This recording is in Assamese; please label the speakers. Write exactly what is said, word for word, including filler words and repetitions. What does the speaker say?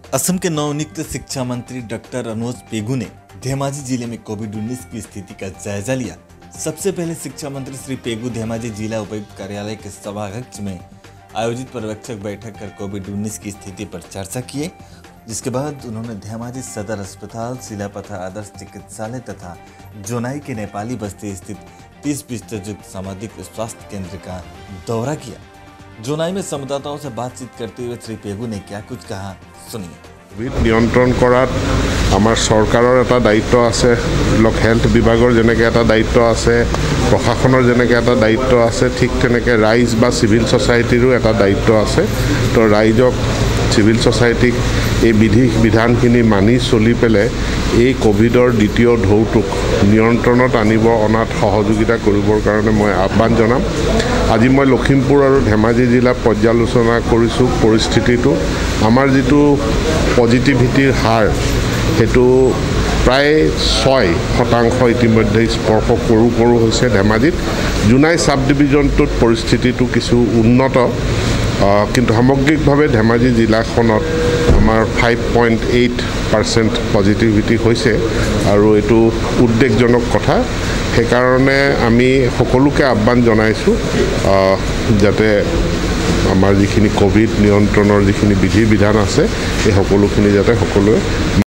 Speaker 1: असम के नवनियुक्त शिक्षा मंत्री डॉक्टर अनुज पेगू ने धेमाजी जिले में कोविड उन्नीस की स्थिति का जायजा लिया। सबसे पहले शिक्षा मंत्री श्री पेगू धेमाजी जिला उपायुक्त कार्यालय के सभाकक्ष में आयोजित पर्यवेक्षक बैठक कर कोविड उन्नीस की स्थिति पर चर्चा किए, जिसके बाद उन्होंने धेमाजी सदर अस्पताल, सिलापथा आदर्श चिकित्सालय तथा जोनाई के नेपाली बस्ती स्थित तीस बिस्तर युक्त सामुदायिक स्वास्थ्य केंद्र का दौरा किया। जोनाई में संवाददाताओं से बातचीत करते हुए श्री पेगू ने क्या कुछ कहा, सुनिए।
Speaker 2: कोविड नियंत्रण करात आमार सरकारों एटा दायित्व आछे, लोक हेल्थ विभागर जेनेके एटा दायित्व आछे, प्रशासনৰ जेनेके एटा दायित्व आछे, ठीक तेनेके राइज बा सिविल सोसाइटिरो एटा दायित्व आछे। तो राइजक सिविल सोसाइटिक এই বিধি বিধানখিনি মানি চলি পেলে এই কোভিডৰ দ্বিতীয় ঢৌটোক নিয়ন্ত্ৰণত আনিব অনাত সহযোগিতা কৰিবৰ কাৰণে মই আহ্বান জনাম। আজি মই লখিমপুৰ আৰু ধেমাজি জিলা পৰ্যালোচনা কৰিছো পৰিস্থিতিটো। আমাৰ যিটো পজিটিভিটিৰ হাৰ হেতু প্ৰায় ছয় শতাংশ ইতিমধ্যে স্পৰ্শ কৰো কৰো হৈছে ধেমাজিত। জোনাই সাব ডিভিজনটোত পৰিস্থিতিটো কিছু উন্নত, কিন্তু সামগ্ৰিকভাৱে ধেমাজি জিলাখনত আমাৰ five point eight percent positivity হৈছে আৰু এইটো উদ্বেগজনক কথা। সেইকাৰণে আমি সকলোকে আহ্বান জনাইছোঁ যাতে আমাৰ যিখিনি কোভিড নিয়ন্ত্ৰণৰ যিখিনি বিধি বিধান আছে এই সকলোখিনি যাতে সকলোৱে